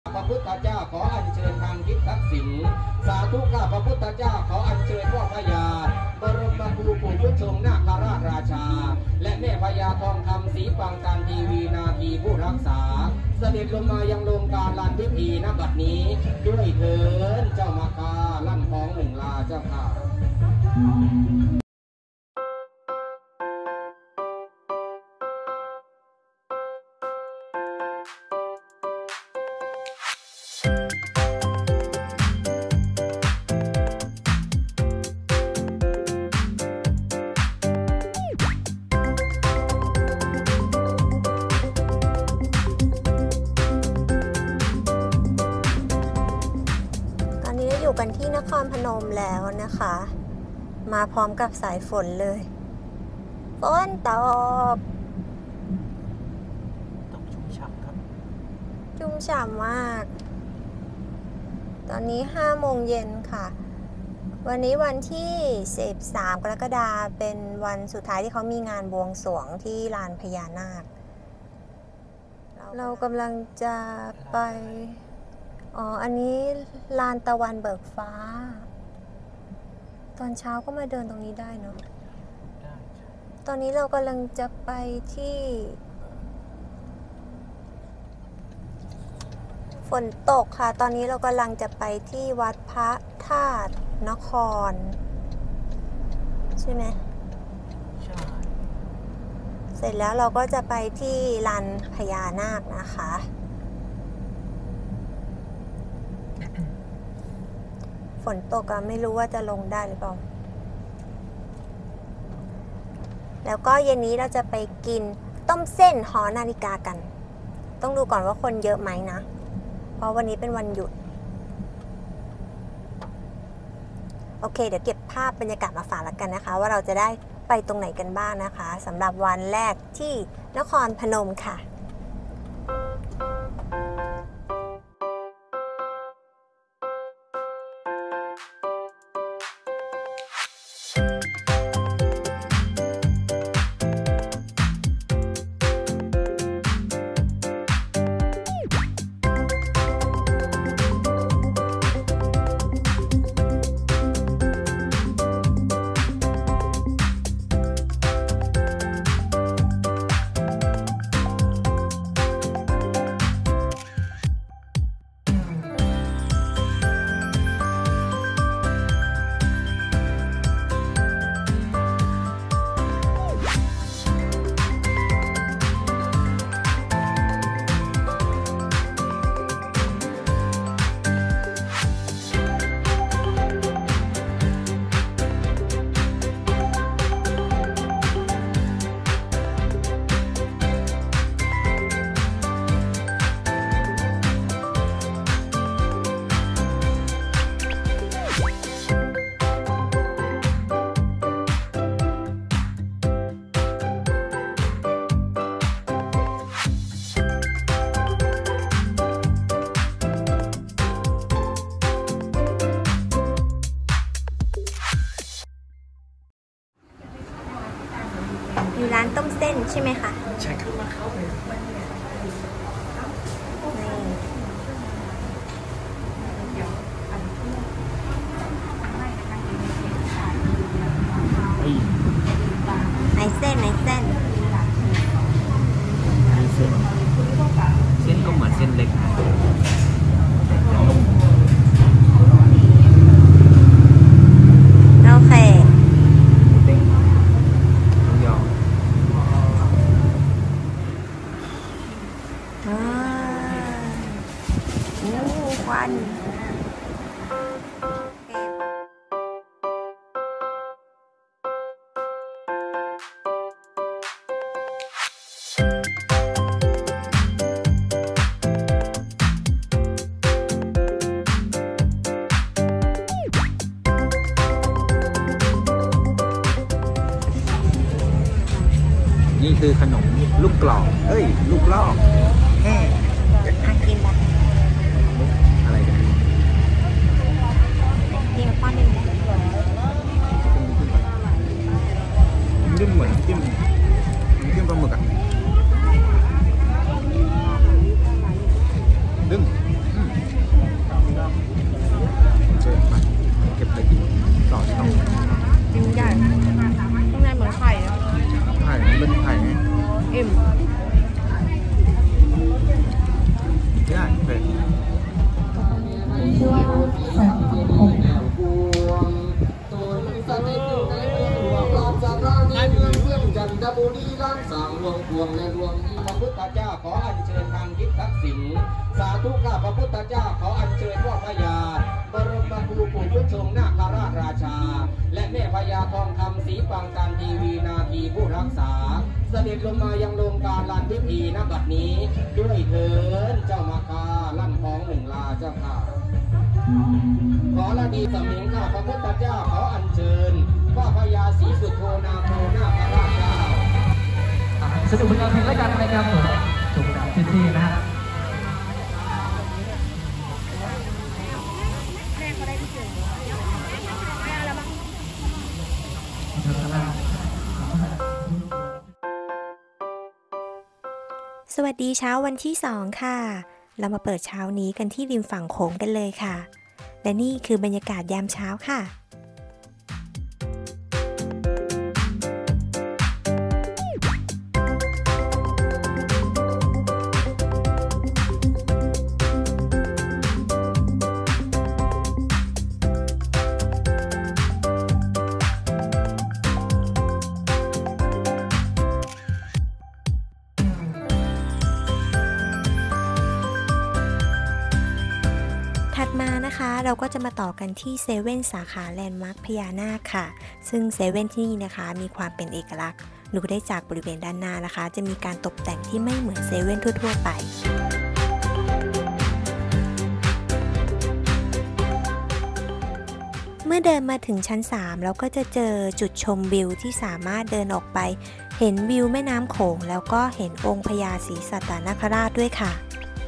พระพุทธเจ้าขออัญเชิญทางทิศทักษิณสาธุข้าพระพุทธเจ้าขออัญเชิญพ่อพญาบรมครูปู่พุทธทรงนาคราชราชาและแม่พญาทองคำศรีปังการทีวีนาทีผู้รักษาเสด็จลงมายังโรงการลานพิธีณบัดนี้ด้วยเถิดเจ้ามาคาลั่นของหนึ่งลาเจ้าค่ะอยู่กันที่นครพนมแล้วนะคะมาพร้อมกับสายฝนเลยฝนตกชุ่มฉ่ำครับชุ่มฉ่ำมากตอนนี้5 โมงเย็นค่ะวันนี้วันที่13 กรกฎาคมเป็นวันสุดท้ายที่เขามีงานบวงสรวงที่ลานพญานาคเรากำลังจะไปอันนี้ลานตะวันเบิกฟ้าตอนเช้าก็มาเดินตรงนี้ได้เนาะตอนนี้เรากำลังจะไปที่ฝนตกค่ะตอนนี้เรากำลังจะไปที่วัดพระธาตุนครใช่ไหมใช่เสร็จแล้วเราก็จะไปที่ลานพญานาคนะคะฝนตกอะไม่รู้ว่าจะลงได้หรือเปล่าแล้วก็เย็นนี้เราจะไปกินต้มเส้นหอนาฬิกากันต้องดูก่อนว่าคนเยอะไหมนะเพราะวันนี้เป็นวันหยุดโอเคเดี๋ยวเก็บภาพบรรยากาศมาฝากแล้วกันนะคะว่าเราจะได้ไปตรงไหนกันบ้างนะคะสำหรับวันแรกที่นครพนมค่ะอยู่ร้านต้มเส้นใช่ไหมคะใช่ครับไหนเส้นเส้นก็เหมือนเส้นเล็กโอเคควันนี่คือขนมลูกกรอกลูกลอกแห้กินแบบอะไรกันกินป้อนหนึ่งจิ้มเหมือนจิ้มปลาหมึกอ่ะดึงธุข้าพระพุทธเจ้าขออัญเชิญพ่อพญาบรมครูปู่พุทธทรงนาคราชราชาและแม่พญาทองคำศรีปังการทีวีนาทีผู้รักษาเสด็จลงมายังโรงการลานพิธีณบัดนี้ด้วยเถิดเจ้ามาคาลั่นของหนึ่งลาเจ้าค่ะขอละดีสมิงข้าพระพุทธเจ้าขออัญเชิญพ่อพญาศรีสุโธนาโคนาคราชเจ้าสนุกเป็นการเพลงรายการนะครับผมจบจากที่นะฮะสวัสดีเช้าวันที่2ค่ะเรามาเปิดเช้านี้กันที่ริมฝั่งโขงกันเลยค่ะและนี่คือบรรยากาศยามเช้าค่ะถัดมานะคะเราก็จะมาต่อกันที่เซเว่นสาขาแลนด์มาร์คพญานาคค่ะซึ่งเซเว่นที่นี่นะคะมีความเป็นเอกลักษณ์ดูได้จากบริเวณด้านหน้านะคะจะมีการตกแต่งที่ไม่เหมือนเซเว่นทั่วๆไปเมื่อเดินมาถึงชั้น3เราก็จะเจอจุดชมวิวที่สามารถเดินออกไปเห็นวิวแม่น้ำโขงแล้วก็เห็นองค์พญาศรีสัตนคราชด้วยค่ะ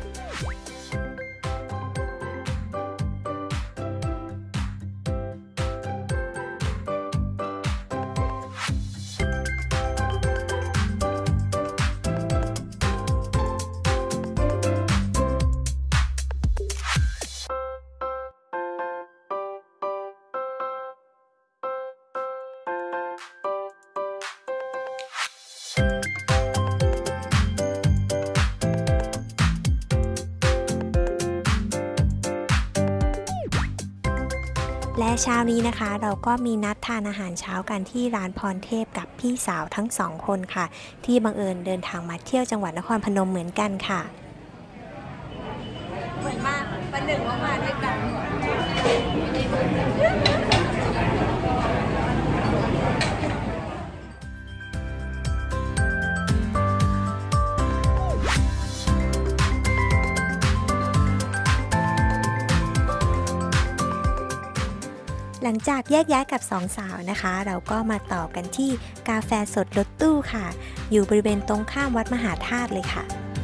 และเช้านี้นะคะเราก็มีนัดทานอาหารเช้ากันที่ร้านพรเทพกับพี่สาวทั้ง2คนค่ะที่บังเอิญเดินทางมาเที่ยวจังหวัดนครพนมเหมือนกันค่ะเหมือนมากประหนึ่งว่ามาด้วยกันหลังจากแยกย้ายกับ2สาวนะคะเราก็มาต่อกันที่กาแฟสดรถตู้ค่ะอยู่บริเวณตรงข้ามวัดมหาธาตุเลยค่ะ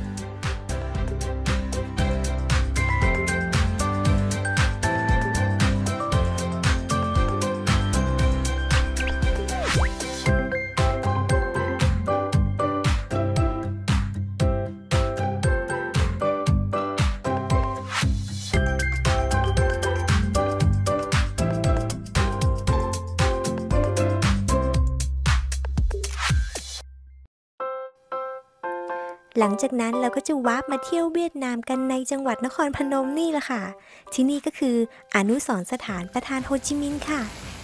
หลังจากนั้นเราก็จะวาร์ปมาเที่ยวเวียดนามกันในจังหวัดนครพนมนี่แหละค่ะที่นี่ก็คืออนุสรณ์สถานประธานโฮจิมินห์ค่ะ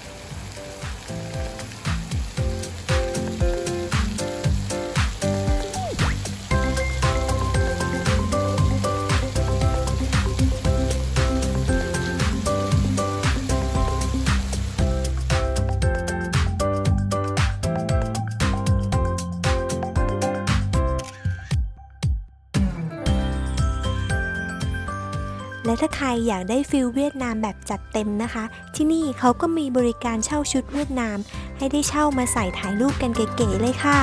และถ้าใครอยากได้ฟิลเวียดนามแบบจัดเต็มนะคะที่นี่เขาก็มีบริการเช่าชุดเวียดนามให้ได้เช่ามาใส่ถ่ายรูปกันเก๋ๆเลยค่ะ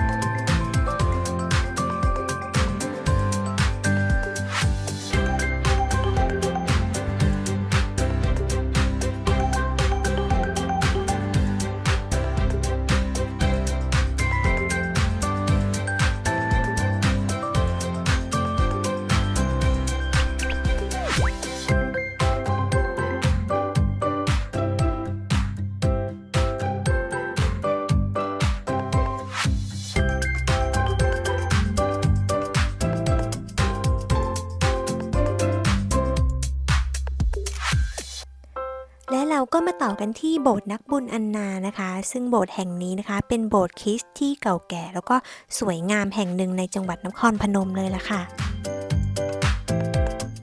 และเราก็มาต่อกันที่โบสถ์นักบุญอันนานะคะซึ่งโบสถ์แห่งนี้นะคะเป็นโบสถ์คริสต์ที่เก่าแก่แล้วก็สวยงามแห่งหนึ่งในจังหวัดนครพนมเลยล่ะค่ะ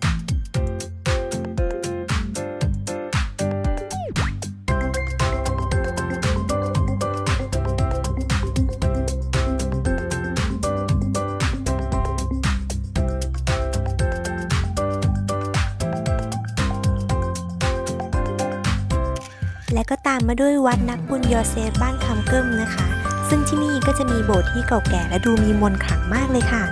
ก็ตามมาด้วยวัดนักบุญยอเซฟบ้านคำเกิ้มนะคะซึ่งที่นี่ก็จะมีโบสถ์ที่เก่าแก่และดูมีมนต์ขลังมากเลยค่ะ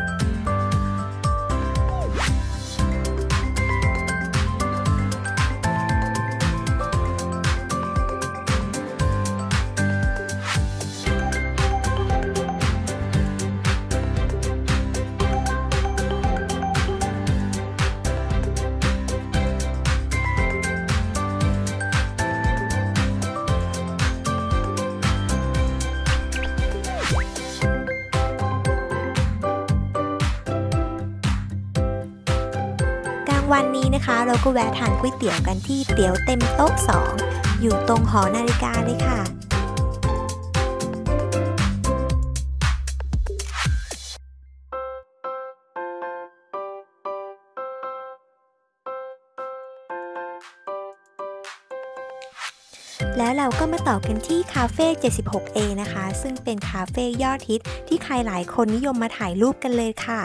วันนี้นะคะเราก็แวะทานก๋วยเตี๋ยวกันที่เตี๋ยวเต็มโต๊ะ2อยู่ตรงหอนาฬิกาเลยค่ะแล้วเราก็มาต่อกันที่คาเฟ่ 76A นะคะซึ่งเป็นคาเฟ่ยอดฮิตที่ใครหลายคนนิยมมาถ่ายรูปกันเลยค่ะ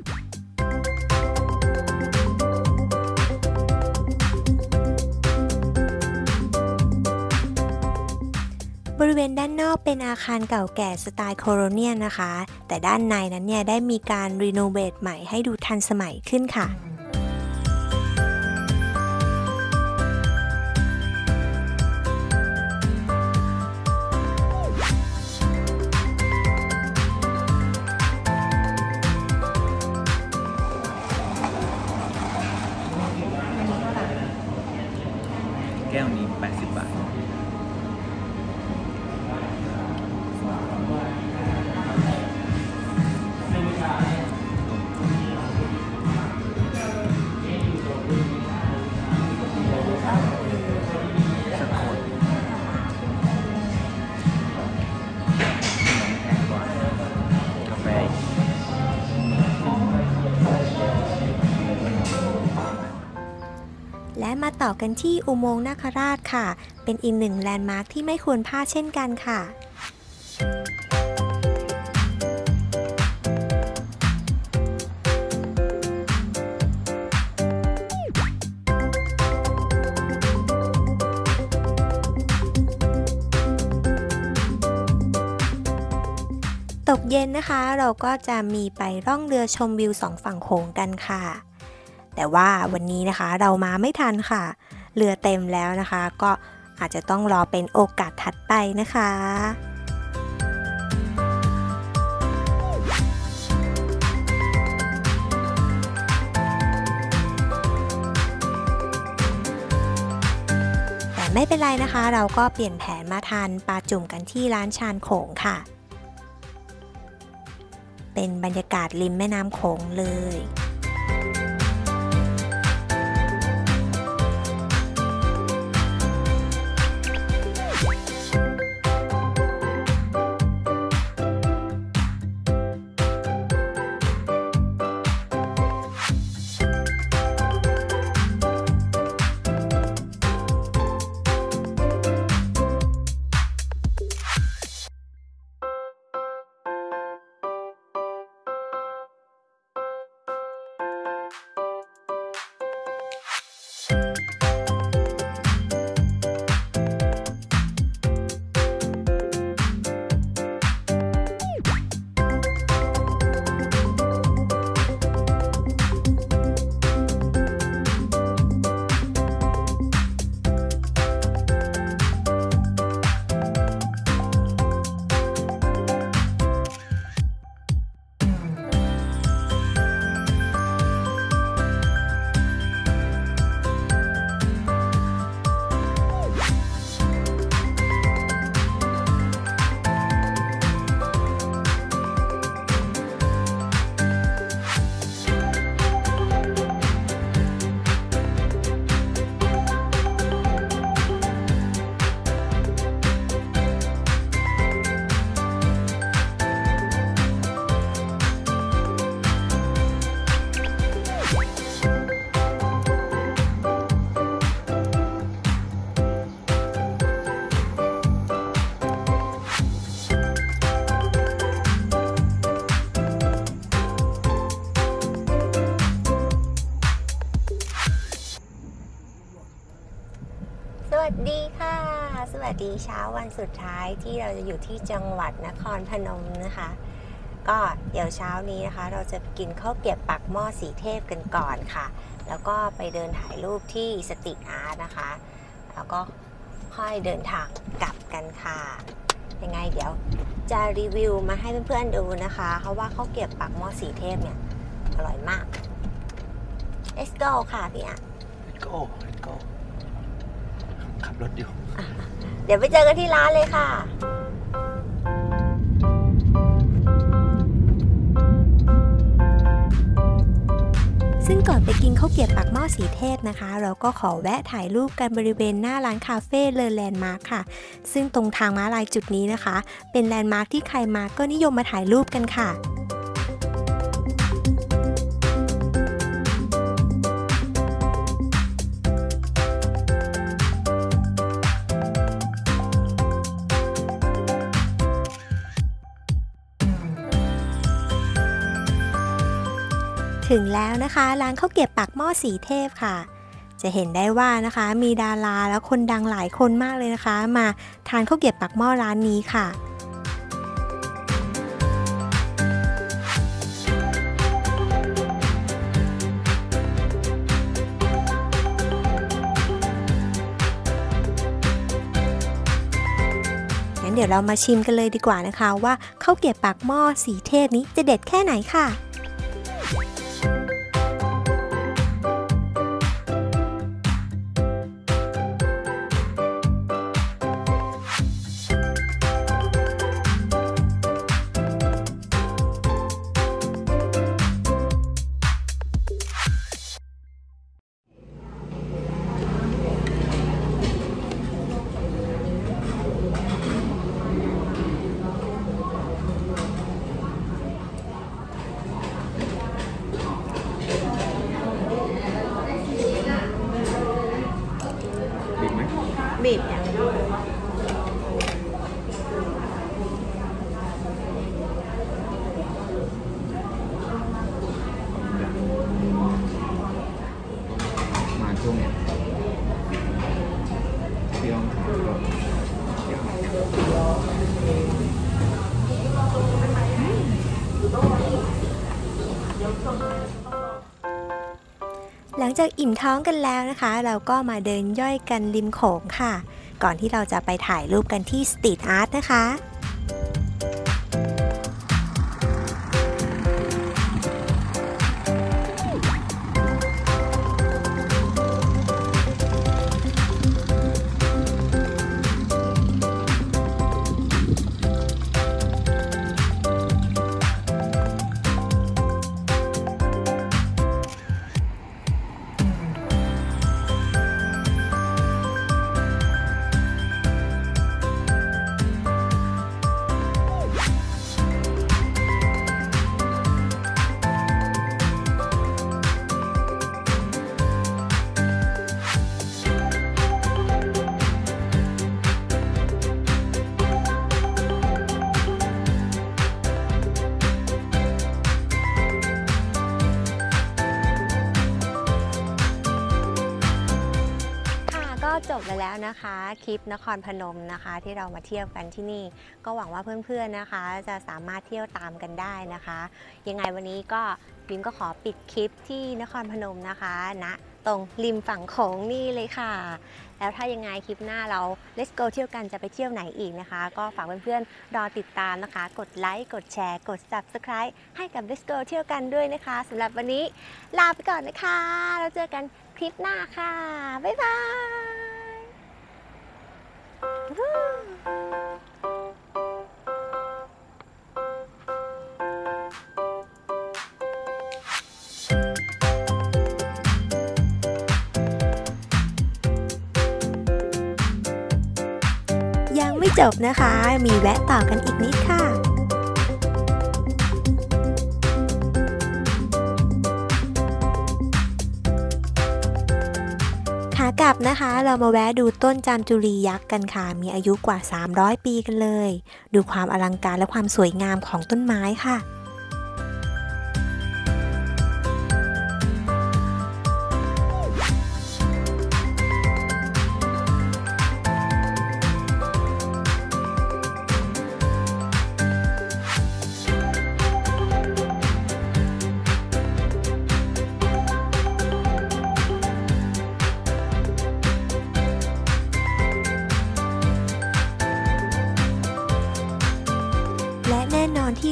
บริเวณด้านนอกเป็นอาคารเก่าแก่สไตล์โคโลเนียลนะคะแต่ด้านในนั้นเนี่ยได้มีการรีโนเวทใหม่ให้ดูทันสมัยขึ้นค่ะแก้วนี้80 บาทและมาต่อกันที่อุโมงค์นาคราชค่ะเป็นอีกหนึ่งแลนด์มาร์คที่ไม่ควรพลาดเช่นกันค่ะตกเย็นนะคะเราก็จะมีไปร่องเรือชมวิว2ฝั่งโขงกันค่ะแต่ว่าวันนี้นะคะเรามาไม่ทันค่ะเรือเต็มแล้วนะคะก็อาจจะต้องรอเป็นโอกาสถัดไปนะคะแต่ไม่เป็นไรนะคะเราก็เปลี่ยนแผนมาทานปลาจุ่มกันที่ร้านชานโขงค่ะเป็นบรรยากาศริมแม่น้ำโขงเลยสวัสดีค่ะสวัสดีเช้าวันสุดท้ายที่เราจะอยู่ที่จังหวัดนครพนมนะคะก็เดี๋ยวเช้านี้นะคะเราจะกินข้าวเกรี๊ยวปากหม้อสีเทพกันก่อนค่ะแล้วก็ไปเดินถ่ายรูปที่สตรีทอาร์ตนะคะแล้วก็ค่อยเดินทางกลับกันค่ะยังไงเดี๋ยวจะรีวิวมาให้เพื่อนๆดูนะคะเพราะว่าข้าวเกรี๊ยวปากหม้อสีเทพเนี่ยอร่อยมาก Let's go ค่ะพี่อ่ะ Let's go ขับรถอยู่เดี๋ยวไปเจอกันที่ร้านเลยค่ะซึ่งก่อนไปกินข้าวเกรี๊ยวปากหม้อสีเทพนะคะเราก็ขอแวะถ่ายรูปกันบริเวณหน้าร้านคาเฟ่เลอแลนด์มาร์คค่ะซึ่งตรงทางม้าลายจุดนี้นะคะเป็นแลนด์มาร์คที่ใครมาก็นิยมมาถ่ายรูปกันค่ะถึงแล้วนะคะร้านข้าวเกรี๊ยวปากหม้อสีเทพค่ะจะเห็นได้ว่านะคะมีดาราและคนดังหลายคนมากเลยนะคะมาทานข้าวเกรี๊ยวปากหม้อร้านนี้ค่ะงั้นเดี๋ยวเรามาชิมกันเลยดีกว่านะคะว่าข้าวเกรี๊ยวปากหม้อสีเทพนี้จะเด็ดแค่ไหนค่ะบีบอย่างมาช่วงเนี้ยที่ต้องถ่ายก็หลังจากอิ่มท้องกันแล้วนะคะเราก็มาเดินย่อยกันริมโขงค่ะก่อนที่เราจะไปถ่ายรูปกันที่สตรีทอาร์ตนะคะจบไปแล้วนะคะคลิปนครพนมนะคะที่เรามาเที่ยวกันที่นี่ก็หวังว่าเพื่อนๆนะคะจะสามารถเที่ยวตามกันได้นะคะยังไงวันนี้ก็บิมก็ขอปิดคลิปที่นครพนมนะคะณตรงริมฝั่งโขงนี่เลยค่ะแล้วถ้ายังไงคลิปหน้าเรา Let's go เที่ยวกันจะไปเที่ยวไหนอีกนะคะก็ฝากเพื่อนๆรอติดตามนะคะกดไลค์กดแชร์กด Subscribe ให้กับ Let's go เที่ยวกันด้วยนะคะสำหรับวันนี้ลาไปก่อนนะคะแล้วเจอกันคลิปหน้าค่ะบ๊ายบายยังไม่จบนะคะมีแวะต่อกันอีกนิดค่ะขากลับนะคะเรามาแวะดูต้นจามจุรียักษ์กันค่ะมีอายุกว่า300ปีกันเลยดูความอลังการและความสวยงามของต้นไม้ค่ะ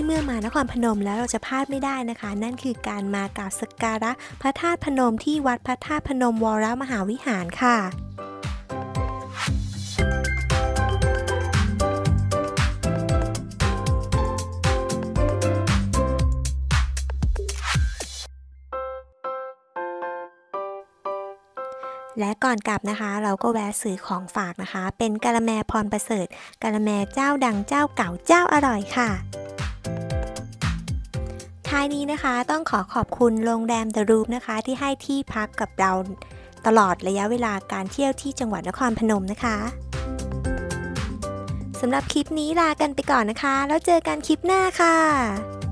เมื่อมานครพนมแล้วเราจะพลาดไม่ได้นะคะนั่นคือการมากราบสักการะพระธาตุพนมที่วัดพระธาตุพนมวรมหาวิหารค่ะและก่อนกลับนะคะเราก็แวะซื้อของฝากนะคะเป็นกะละแมพรประเสริฐกะละแมเจ้าดังเจ้าเก่าเจ้าอร่อยค่ะท้ายนี้นะคะต้องขอบคุณโรงแรม The Room นะคะที่ให้ที่พักกับเราตลอดระยะเวลาการเที่ยวที่จังหวัดนครพนมนะคะสำหรับคลิปนี้ลากันไปก่อนนะคะแล้วเจอกันคลิปหน้าค่ะ